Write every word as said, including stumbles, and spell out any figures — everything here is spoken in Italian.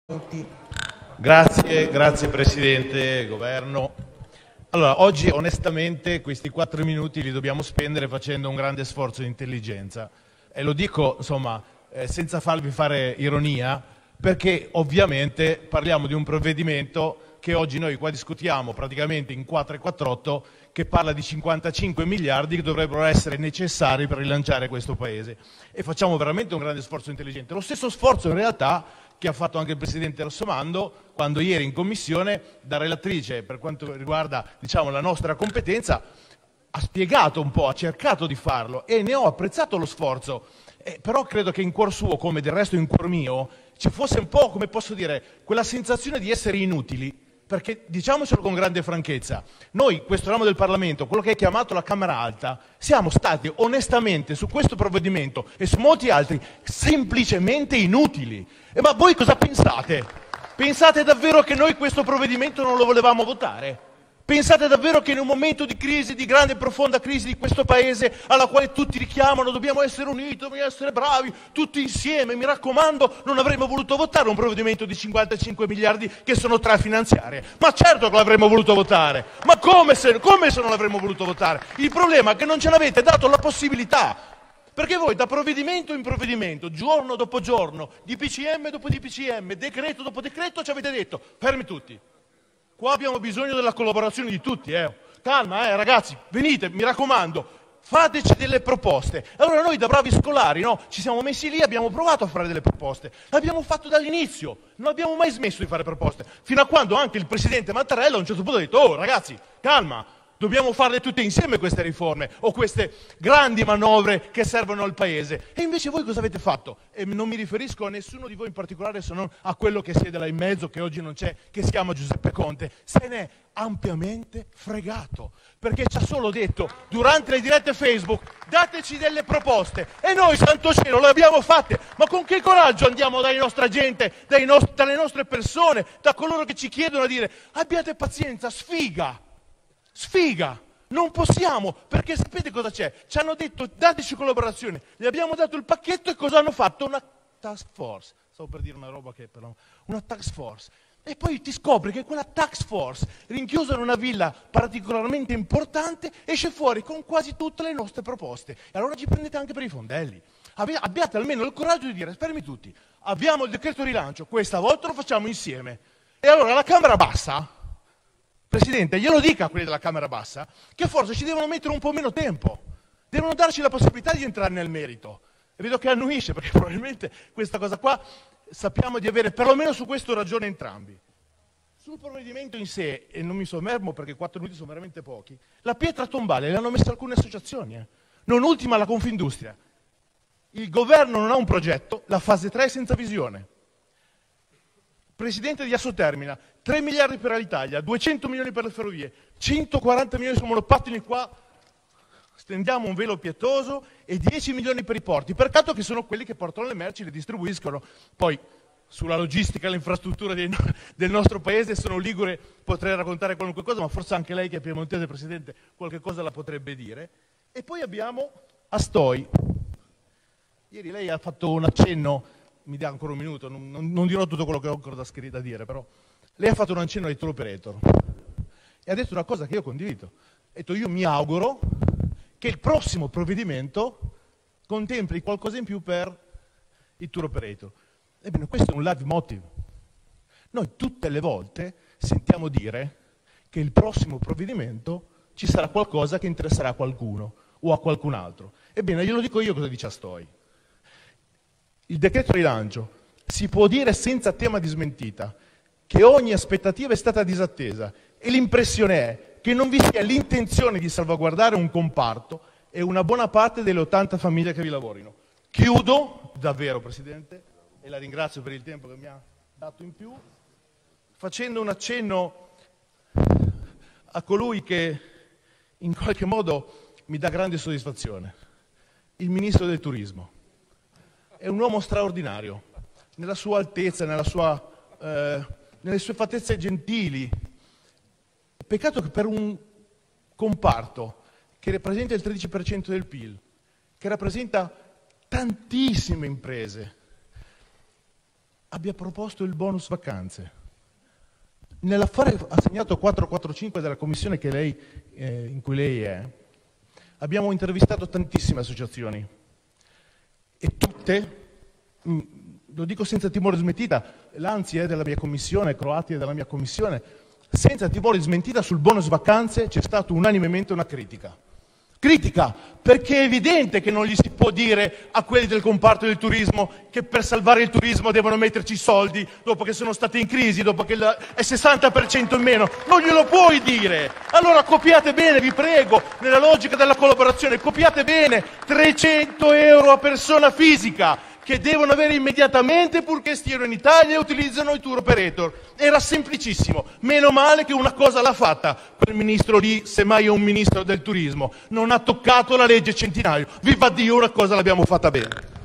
Grazie, grazie Presidente, Governo. Allora, oggi onestamente questi quattro minuti li dobbiamo spendere facendo un grande sforzo di intelligenza e lo dico insomma eh, senza farvi fare ironia, perché ovviamente parliamo di un provvedimento che oggi noi qua discutiamo praticamente in quattro e quarantotto, che parla di cinquantacinque miliardi che dovrebbero essere necessari per rilanciare questo Paese, e facciamo veramente un grande sforzo intelligente. Lo stesso sforzo in realtà che ha fatto anche il Presidente Rossomando quando ieri in Commissione, da relatrice per quanto riguarda diciamo, la nostra competenza, ha spiegato un po', ha cercato di farlo e ne ho apprezzato lo sforzo. Eh, però credo che in cuor suo, come del resto in cuor mio, ci fosse un po', come posso dire, quella sensazione di essere inutili. Perché diciamocelo con grande franchezza, noi, questo ramo del Parlamento, quello che è chiamato la Camera Alta, siamo stati onestamente su questo provvedimento e su molti altri semplicemente inutili. E ma voi cosa pensate? Pensate davvero che noi questo provvedimento non lo volevamo votare? Pensate davvero che in un momento di crisi, di grande e profonda crisi di questo Paese, alla quale tutti richiamano, dobbiamo essere uniti, dobbiamo essere bravi, tutti insieme, mi raccomando, non avremmo voluto votare un provvedimento di cinquantacinque miliardi che sono tre finanziarie? Ma certo che l'avremmo voluto votare! Ma come se, come se non l'avremmo voluto votare? Il problema è che non ce l'avete dato la possibilità. Perché voi da provvedimento in provvedimento, giorno dopo giorno, di P C M dopo di P C M, decreto dopo decreto, ci avete detto, fermi tutti. Qua abbiamo bisogno della collaborazione di tutti, eh. Calma, eh, ragazzi, venite, mi raccomando, fateci delle proposte. Allora noi da bravi scolari, no, ci siamo messi lì, abbiamo provato a fare delle proposte. L'abbiamo fatto dall'inizio, non abbiamo mai smesso di fare proposte. Fino a quando anche il Presidente Mattarella a un certo punto ha detto, oh ragazzi, calma, dobbiamo farle tutte insieme queste riforme o queste grandi manovre che servono al Paese. E invece voi cosa avete fatto? E non mi riferisco a nessuno di voi in particolare, se non a quello che siede là in mezzo, che oggi non c'è, che si chiama Giuseppe Conte. Se ne è ampiamente fregato, perché ci ha solo detto durante le dirette Facebook dateci delle proposte e noi, santo cielo, le abbiamo fatte. Ma con che coraggio andiamo dalla nostra gente, dai nost- dalle nostre persone, da coloro che ci chiedono a dire abbiate pazienza, sfiga. Sfiga, non possiamo, perché sapete cosa c'è? Ci hanno detto dateci collaborazione, gli abbiamo dato il pacchetto e cosa hanno fatto? Una task force, stavo per dire una roba che però, una task force. E poi ti scopri che quella task force, rinchiusa in una villa particolarmente importante, esce fuori con quasi tutte le nostre proposte. E allora ci prendete anche per i fondelli. Abbi- abbiate almeno il coraggio di dire, fermi tutti, abbiamo il decreto rilancio, questa volta lo facciamo insieme. E allora la Camera bassa, Presidente, glielo dica a quelli della Camera Bassa che forse ci devono mettere un po' meno tempo, devono darci la possibilità di entrare nel merito. E vedo che annuisce, perché probabilmente questa cosa qua sappiamo di avere perlomeno su questo ragione entrambi. Sul provvedimento in sé, e non mi soffermo perché quattro minuti sono veramente pochi, la pietra tombale l'hanno messa alcune associazioni, eh. Non ultima la Confindustria. Il governo non ha un progetto, la fase tre è senza visione. Presidente di Assotermina, tre miliardi per l'Italia, duecento milioni per le ferrovie, centoquaranta milioni su monopattini, qua stendiamo un velo pietoso, e dieci milioni per i porti, pertanto che sono quelli che portano le merci e le distribuiscono. Poi sulla logistica e le infrastrutture dei, del nostro paese sono ligure, potrei raccontare qualunque cosa, ma forse anche lei che è piemontese, Presidente, qualche cosa la potrebbe dire. E poi abbiamo Astoi. Ieri lei ha fatto un accenno, mi dà ancora un minuto, non, non, non dirò tutto quello che ho ancora da, scritto, da dire, però lei ha fatto un accenno ai tour operator e ha detto una cosa che io condivido. Ha detto io mi auguro che il prossimo provvedimento contempli qualcosa in più per i tour operator. Ebbene, questo è un leitmotiv. Noi tutte le volte sentiamo dire che il prossimo provvedimento ci sarà qualcosa che interesserà a qualcuno o a qualcun altro. Ebbene, glielo dico io cosa dice Astoi. Il decreto rilancio si può dire senza tema di smentita che ogni aspettativa è stata disattesa e l'impressione è che non vi sia l'intenzione di salvaguardare un comparto e una buona parte delle ottanta famiglie che vi lavorino. Chiudo, davvero Presidente, e la ringrazio per il tempo che mi ha dato in più, facendo un accenno a colui che in qualche modo mi dà grande soddisfazione, il Ministro del Turismo. È un uomo straordinario, nella sua altezza, nella sua, eh, nelle sue fattezze gentili. Peccato che per un comparto che rappresenta il tredici per cento del P I L, che rappresenta tantissime imprese, abbia proposto il bonus vacanze. Nell'affare assegnato quattrocentoquarantacinque della commissione che lei, eh, in cui lei è, abbiamo intervistato tantissime associazioni e tutte, mh, lo dico senza timore di smentita, l'Anzi è della mia commissione, Croati è della mia commissione, senza timore di smentita sul bonus vacanze c'è stata unanimemente una critica. Critica, perché è evidente che non gli si può dire a quelli del comparto del turismo che per salvare il turismo devono metterci soldi dopo che sono stati in crisi, dopo che è sessanta per cento in meno. Non glielo puoi dire! Allora copiate bene, vi prego, nella logica della collaborazione, copiate bene, trecento euro a persona fisica, che devono avere immediatamente purché stiano in Italia e utilizzano i tour operator. Era semplicissimo, meno male che una cosa l'ha fatta quel ministro lì, semmai è un ministro del turismo, non ha toccato la legge Centinaio, viva Dio, una cosa l'abbiamo fatta bene.